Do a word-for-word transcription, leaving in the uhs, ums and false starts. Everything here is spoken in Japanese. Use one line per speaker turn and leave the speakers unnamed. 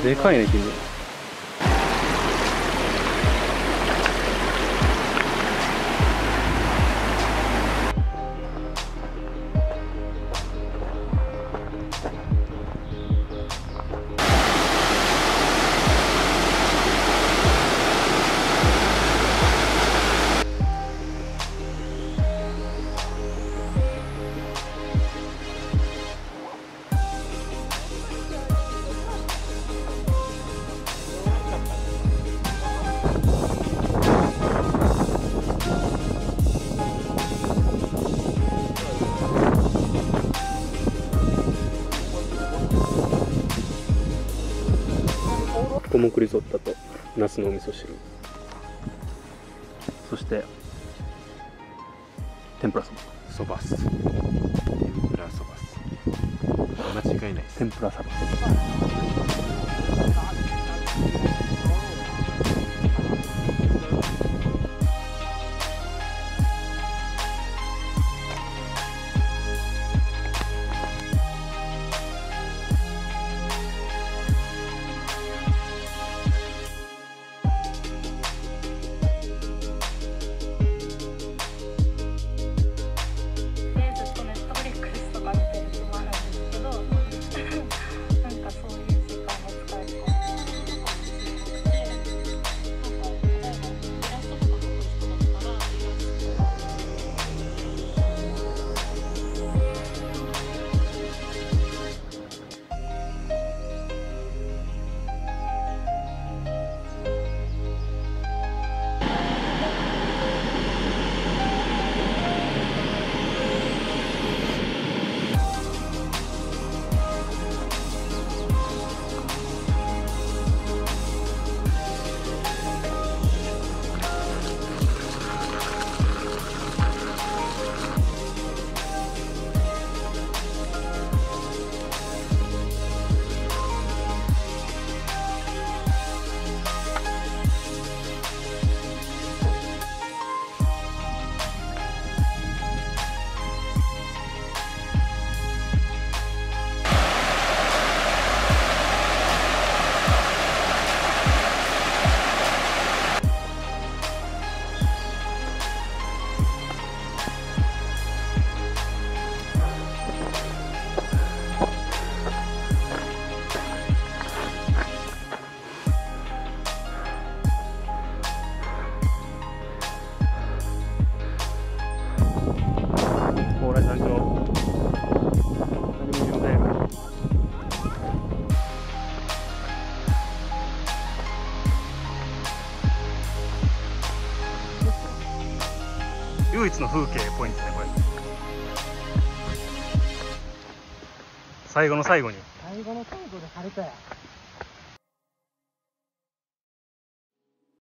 でかいね君。五目リゾットとナスのお味噌汁、そして天ぷらそば。
そばっす。天ぷらそばっす。間違いないです。
天ぷらそば。蓬莱山上何もいません。唯一の風景ポイントですね、これ。最後の最後に
最後の最後で晴れたや。